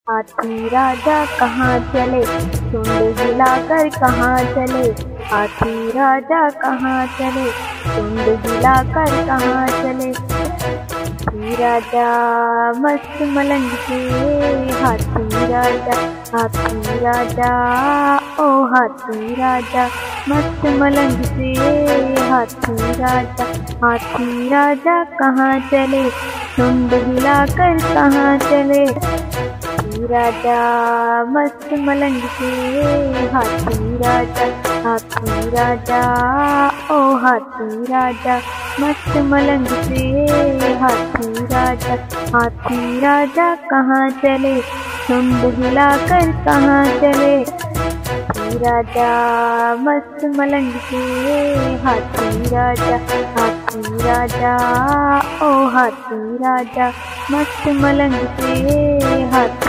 हाथी राजा कहाँ चले, सूंड हिलाकर कहाँ चले। हाथी राजा कहाँ चले, सूंड हिलाकर कहाँ चले। हाथी राजा मस्त मलंग से, हाथी राजा, हाथी राजा, ओ हाथी राजा मस्त मलंग से। हाथी राजा कहाँ चले, सूंड हिलाकर कहाँ चले। हाथी राजा मस्त मलंग से, हाथी राजा, हाथी राजा, ओ हाथी राजा मस्त मलंग से। हाथी राजा कहाँ चले, सूंड हिलाकर कहाँ चले। हाथी राजा मस्त मलंग से, हाथी राजा, हाथी राजा, ओ हाथी राजा मस्त मलंग से।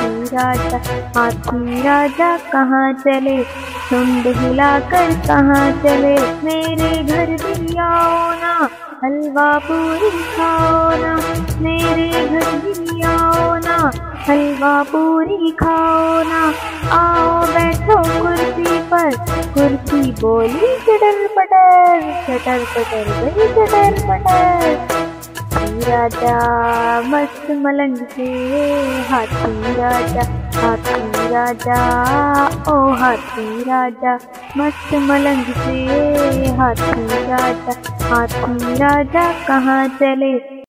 हाथी राजा कहाँ चले, सूंड हिलाकर कहाँ चले। मेरे घर भी आओ ना, हलवा पूरी खाओ ना। मेरे घर भी आओ ना, हलवा पूरी खाओ ना। आओ बैठो कुर्सी पर, कुर्सी बोली चटर पटर, चटर पटर गई चटर पटर। हाथी राजा मस्त मलंग से, हाथी राजा, हाथी राजा, ओ हाथी राजा मस्त मलंग से। हाथी राजा कहाँ चले,